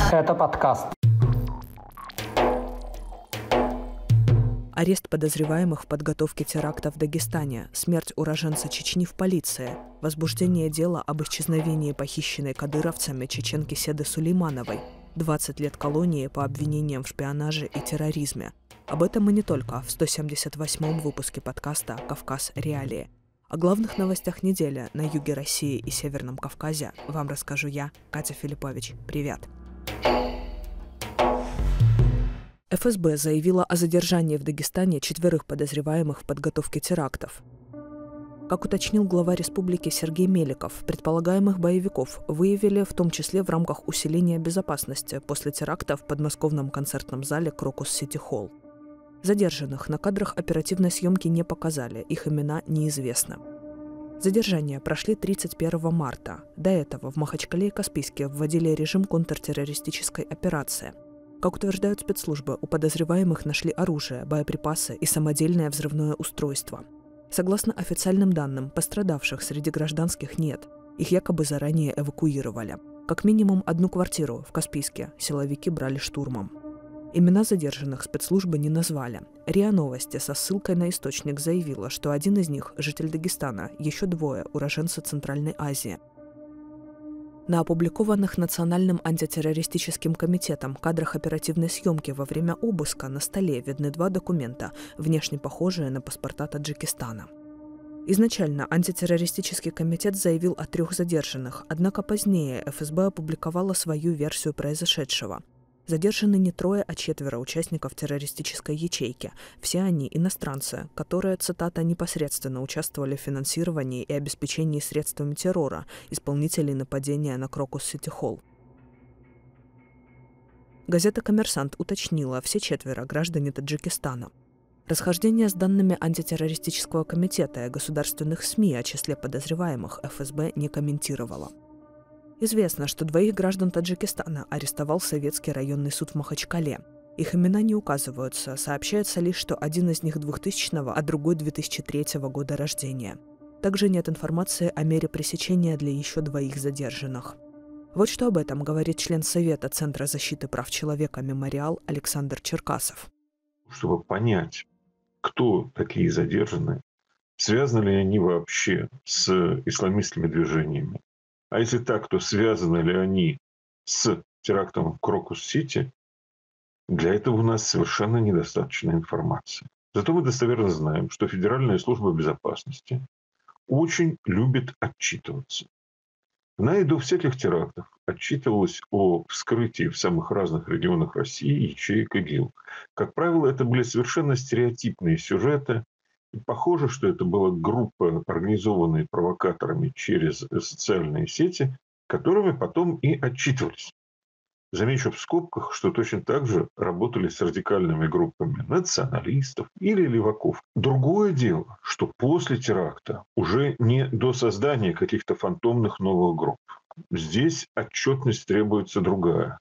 Это подкаст. Арест подозреваемых в подготовке теракта в Дагестане, смерть уроженца Чечни в полиции, возбуждение дела об исчезновении похищенной кадыровцами чеченки Седы Сулеймановой, 20 лет колонии по обвинениям в шпионаже и терроризме. Об этом и не только в 178-м выпуске подкаста «Кавказ. Реалии». О главных новостях недели на юге России и Северном Кавказе вам расскажу я, Катя Филиппович. Привет! ФСБ заявила о задержании в Дагестане 4 подозреваемых в подготовке терактов. Как уточнил глава республики Сергей Меликов, предполагаемых боевиков выявили в том числе в рамках усиления безопасности после теракта в подмосковном концертном зале «Крокус Сити Холл». Задержанных на кадрах оперативной съемки не показали, их имена неизвестны. Задержания прошли 31 марта. До этого в Махачкале и Каспийске вводили режим контртеррористической операции. Как утверждают спецслужбы, у подозреваемых нашли оружие, боеприпасы и самодельное взрывное устройство. Согласно официальным данным, пострадавших среди гражданских нет. Их якобы заранее эвакуировали. Как минимум одну квартиру в Каспийске силовики брали штурмом. Имена задержанных спецслужбы не назвали. РИА Новости со ссылкой на источник заявила, что один из них – житель Дагестана, еще 2 – уроженцы Центральной Азии. На опубликованных Национальным антитеррористическим комитетом кадрах оперативной съемки во время обыска на столе видны 2 документа, внешне похожие на паспорта Таджикистана. Изначально антитеррористический комитет заявил о 3 задержанных, однако позднее ФСБ опубликовала свою версию произошедшего. Задержаны не 3, а 4 участников террористической ячейки. Все они иностранцы, которые, цитата, непосредственно участвовали в финансировании и обеспечении средствами террора исполнителей нападения на Крокус Сити Холл. Газета «Коммерсант» уточнила, все 4 граждане Таджикистана. Расхождения с данными антитеррористического комитета и государственных СМИ о числе подозреваемых ФСБ не комментировала. Известно, что 2 граждан Таджикистана арестовал Советский районный суд в Махачкале. Их имена не указываются, сообщается лишь, что один из них 2000-го, а другой 2003 года рождения. Также нет информации о мере пресечения для еще 2 задержанных. Вот что об этом говорит член Совета Центра защиты прав человека «Мемориал» Александр Черкасов. Чтобы понять, кто такие задержанные, связаны ли они вообще с исламистскими движениями, а если так, то связаны ли они с терактом в Крокус-Сити, для этого у нас совершенно недостаточно информации. Зато мы достоверно знаем, что Федеральная служба безопасности очень любит отчитываться. Она и до всяких терактов отчитывалась о вскрытии в самых разных регионах России ячеек ИГИЛ. Как правило, это были совершенно стереотипные сюжеты. И похоже, что это была группа, организованная провокаторами через социальные сети, которыми потом и отчитывались. Замечу в скобках, что точно так же работали с радикальными группами националистов или леваков. Другое дело, что после теракта уже не до создания каких-то фантомных новых групп. Здесь отчетность требуется другая.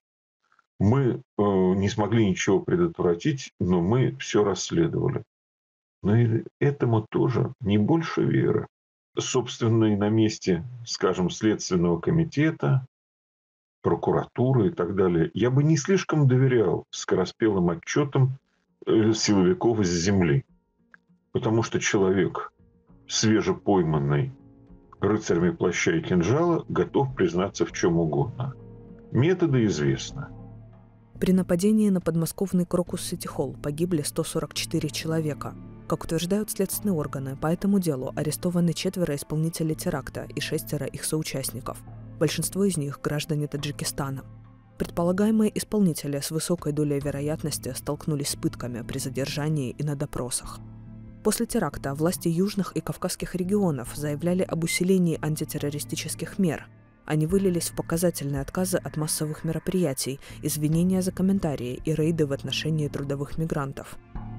Мы не смогли ничего предотвратить, но мы все расследовали. Но и этому тоже не больше веры. Собственно, и на месте, скажем, Следственного комитета, прокуратуры и так далее, я бы не слишком доверял скороспелым отчетам силовиков из земли. Потому что человек, свежепойманный рыцарями плаща и кинжала, готов признаться в чем угодно. Методы известны. При нападении на подмосковный Крокус Сити Холл погибли 144 человека. Как утверждают следственные органы, по этому делу арестованы 4 исполнителей теракта и 6 их соучастников. Большинство из них – граждане Таджикистана. Предполагаемые исполнители с высокой долей вероятности столкнулись с пытками при задержании и на допросах. После теракта власти южных и кавказских регионов заявляли об усилении антитеррористических мер. Они вылились в показательные отказы от массовых мероприятий, извинения за комментарии и рейды в отношении трудовых мигрантов.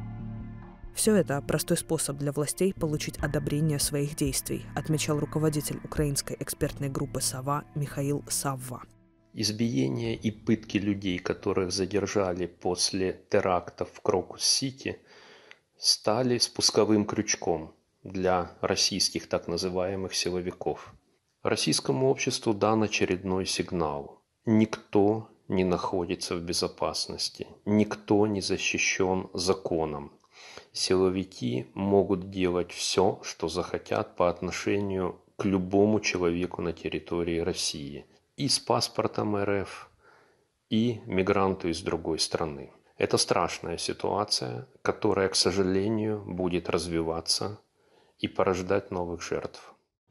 Все это – простой способ для властей получить одобрение своих действий, отмечал руководитель украинской экспертной группы «Сова» Михаил Савва. Избиения и пытки людей, которых задержали после терактов в Крокус-Сити, стали спусковым крючком для российских так называемых силовиков. Российскому обществу дан очередной сигнал. Никто не находится в безопасности, никто не защищен законом. Силовики могут делать все, что захотят по отношению к любому человеку на территории России. И с паспортом РФ, и мигранту из другой страны. Это страшная ситуация, которая, к сожалению, будет развиваться и порождать новых жертв.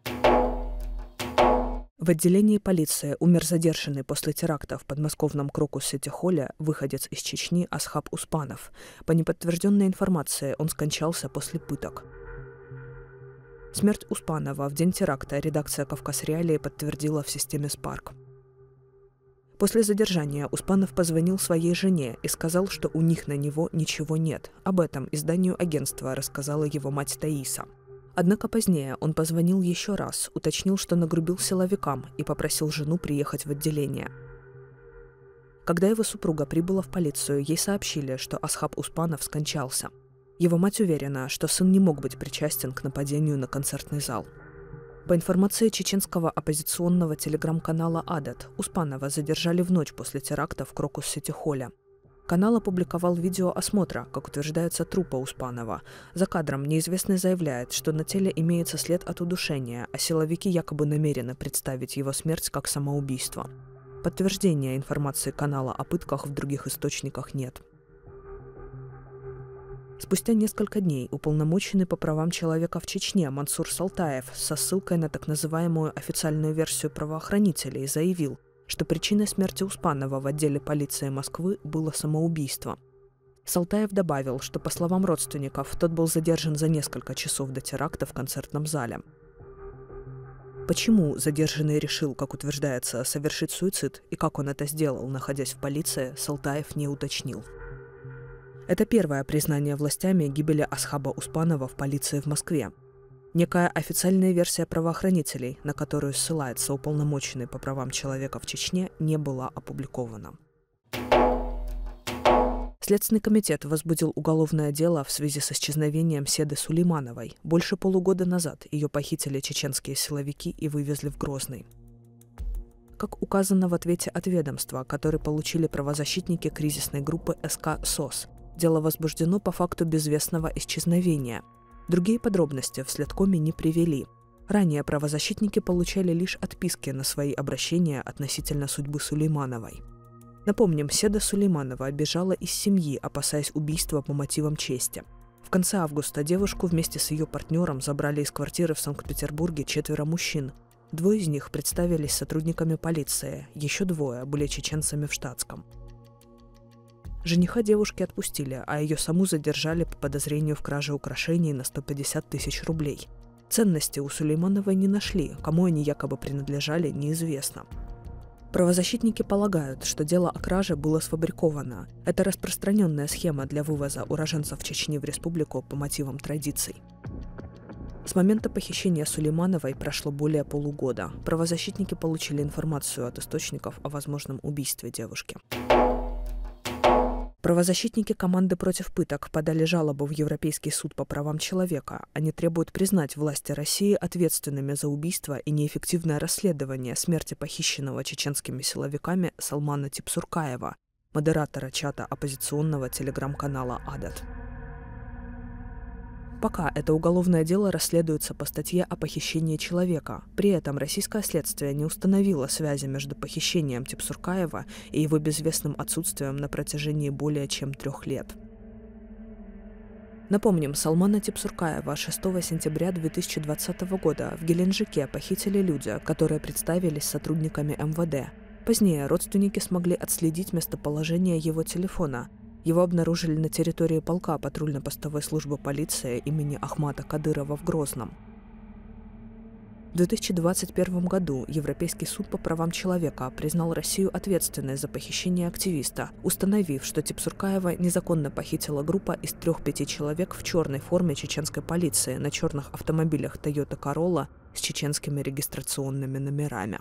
В отделении полиции умер задержанный после теракта в подмосковном Крокус-Сити-Холле выходец из Чечни Асхаб Успанов. По неподтвержденной информации, он скончался после пыток. Смерть Успанова в день теракта редакция «Кавказ Реалии» подтвердила в системе Spark. После задержания Успанов позвонил своей жене и сказал, что у них на него ничего нет. Об этом изданию агентства рассказала его мать Таиса. Однако позднее он позвонил еще раз, уточнил, что нагрубил силовикам, и попросил жену приехать в отделение. Когда его супруга прибыла в полицию, ей сообщили, что Асхаб Успанов скончался. Его мать уверена, что сын не мог быть причастен к нападению на концертный зал. По информации чеченского оппозиционного телеграм-канала «Адат», Успанова задержали в ночь после теракта в Крокус-Сити-Холле. Канал опубликовал видео осмотра, как утверждается, трупа Успанова. За кадром неизвестный заявляет, что на теле имеется след от удушения, а силовики якобы намерены представить его смерть как самоубийство. Подтверждения информации канала о пытках в других источниках нет. Спустя несколько дней уполномоченный по правам человека в Чечне Мансур Салтаев со ссылкой на так называемую официальную версию правоохранителей заявил, что причиной смерти Успанова в отделе полиции Москвы было самоубийство. Салтаев добавил, что, по словам родственников, тот был задержан за несколько часов до теракта в концертном зале. Почему задержанный решил, как утверждается, совершить суицид и как он это сделал, находясь в полиции, Салтаев не уточнил. Это первое признание властями гибели Асхаба Успанова в полиции в Москве. Некая официальная версия правоохранителей, на которую ссылается уполномоченный по правам человека в Чечне, не была опубликована. Следственный комитет возбудил уголовное дело в связи с исчезновением Седы Сулеймановой. Больше полугода назад ее похитили чеченские силовики и вывезли в Грозный. Как указано в ответе от ведомства, который получили правозащитники кризисной группы СК СОС, дело возбуждено по факту безвестного исчезновения. Другие подробности в следкоме не привели. Ранее правозащитники получали лишь отписки на свои обращения относительно судьбы Сулеймановой. Напомним, Седа Сулейманова бежала из семьи, опасаясь убийства по мотивам чести. В конце августа девушку вместе с ее партнером забрали из квартиры в Санкт-Петербурге 4 мужчин. 2 из них представились сотрудниками полиции, еще 2 были чеченцами в штатском. Жениха девушки отпустили, а ее саму задержали по подозрению в краже украшений на 150 тысяч рублей. Ценности у Сулеймановой не нашли, кому они якобы принадлежали, неизвестно. Правозащитники полагают, что дело о краже было сфабриковано. Это распространенная схема для вывоза уроженцев Чечни в республику по мотивам традиций. С момента похищения Сулеймановой прошло более полугода. Правозащитники получили информацию от источников о возможном убийстве девушки. Правозащитники команды против пыток подали жалобу в Европейский суд по правам человека. Они требуют признать власти России ответственными за убийство и неэффективное расследование смерти похищенного чеченскими силовиками Салмана Типсуркаева, модератора чата оппозиционного телеграм-канала «Адат». Пока это уголовное дело расследуется по статье о похищении человека. При этом российское следствие не установило связи между похищением Типсуркаева и его безвестным отсутствием на протяжении более чем 3 лет. Напомним, Салмана Типсуркаева 6 сентября 2020 года в Геленджике похитили люди, которые представились сотрудниками МВД. Позднее родственники смогли отследить местоположение его телефона. Его обнаружили на территории полка патрульно-постовой службы полиции имени Ахмата Кадырова в Грозном. В 2021 году Европейский суд по правам человека признал Россию ответственной за похищение активиста, установив, что Типсуркаева незаконно похитила группа из 3-5 человек в черной форме чеченской полиции на черных автомобилях Toyota Corolla с чеченскими регистрационными номерами.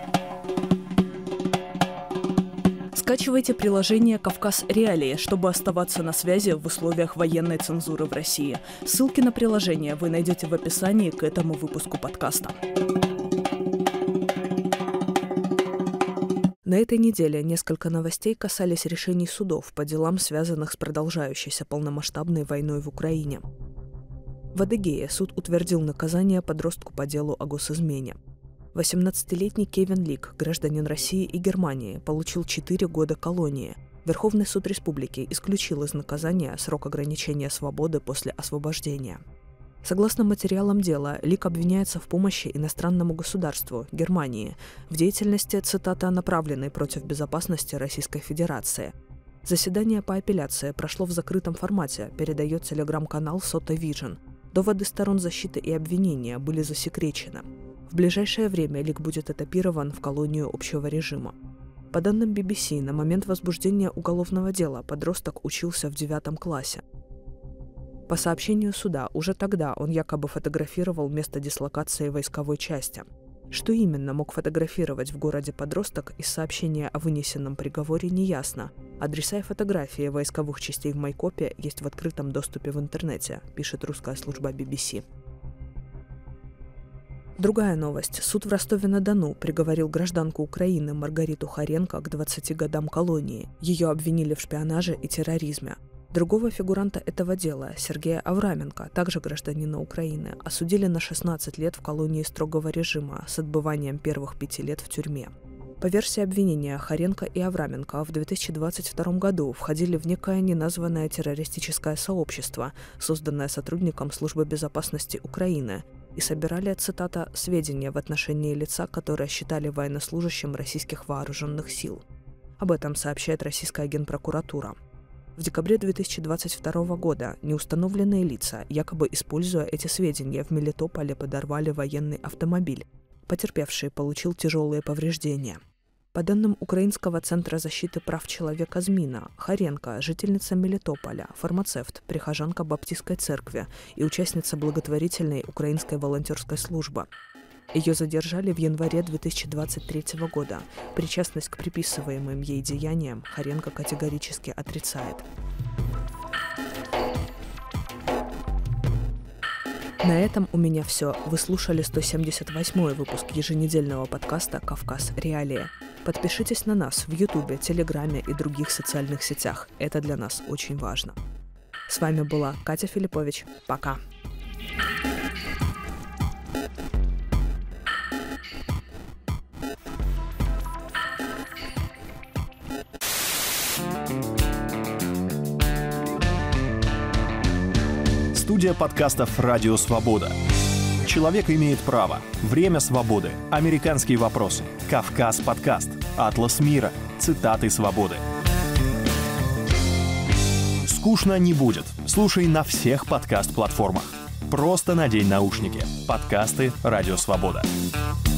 Скачивайте приложение «Кавказ Реалии», чтобы оставаться на связи в условиях военной цензуры в России. Ссылки на приложение вы найдете в описании к этому выпуску подкаста. На На этой неделе несколько новостей касались решений судов по делам, связанных с продолжающейся полномасштабной войной в Украине. В Адыгее суд утвердил наказание подростку по делу о госизмене. 18-летний Кевин Лик, гражданин России и Германии, получил 4 года колонии. Верховный суд республики исключил из наказания срок ограничения свободы после освобождения. Согласно материалам дела, Лик обвиняется в помощи иностранному государству, Германии, в деятельности, цитата, направленной против безопасности Российской Федерации. Заседание по апелляции прошло в закрытом формате, передает телеграм-канал Сота Vision. Доводы сторон защиты и обвинения были засекречены. В ближайшее время Лик будет этапирован в колонию общего режима. По данным BBC, на момент возбуждения уголовного дела подросток учился в 9 классе. По сообщению суда, уже тогда он якобы фотографировал место дислокации войсковой части. Что именно мог фотографировать в городе подросток, из сообщения о вынесенном приговоре неясно. Адреса и фотографии войсковых частей в Майкопе есть в открытом доступе в интернете, пишет русская служба BBC. Другая новость. Суд в Ростове-на-Дону приговорил гражданку Украины Маргариту Хоренко к 20 годам колонии. Ее обвинили в шпионаже и терроризме. Другого фигуранта этого дела, Сергея Авраменко, также гражданина Украины, осудили на 16 лет в колонии строгого режима с отбыванием первых 5 лет в тюрьме. По версии обвинения, Хоренко и Авраменко в 2022 году входили в некое неназванное террористическое сообщество, созданное сотрудником Службы безопасности Украины, и собирали, цитата, «сведения в отношении лица, которое считали военнослужащим российских вооруженных сил». Об этом сообщает российская генпрокуратура. В декабре 2022 года неустановленные лица, якобы используя эти сведения, в Мелитополе подорвали военный автомобиль. Потерпевший получил тяжелые повреждения. По данным Украинского центра защиты прав человека ЗМИНа, Хоренко – жительница Мелитополя, фармацевт, прихожанка Баптистской церкви и участница благотворительной украинской волонтерской службы. Ее задержали в январе 2023 года. Причастность к приписываемым ей деяниям Хоренко категорически отрицает. На этом у меня все. Вы слушали 178-й выпуск еженедельного подкаста «Кавказ. Реалии». Подпишитесь на нас в Ютубе, Телеграме и других социальных сетях. Это для нас очень важно. С вами была Катя Филиппович. Пока. Студия подкастов «Радио Свобода». Человек имеет право. Время свободы. Американские вопросы. Кавказ подкаст. Атлас мира. Цитаты свободы. Скучно не будет. Слушай на всех подкаст-платформах. Просто надень наушники. Подкасты «Радио Свобода».